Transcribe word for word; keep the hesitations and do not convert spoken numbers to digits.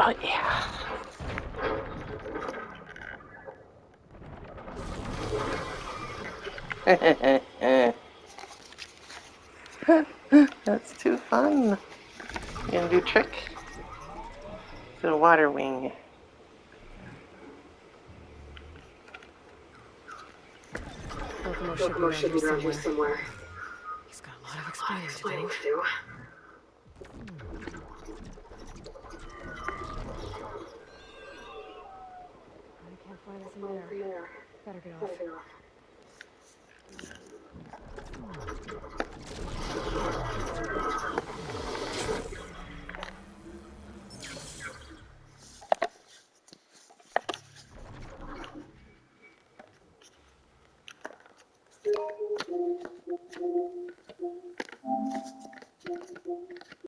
Oh, yeah. That's too fun. You gonna do trick? The water wing. Locomo should be Locomo around should here be around here somewhere. somewhere. He's got a lot of A lot of explaining to explaining do. to do.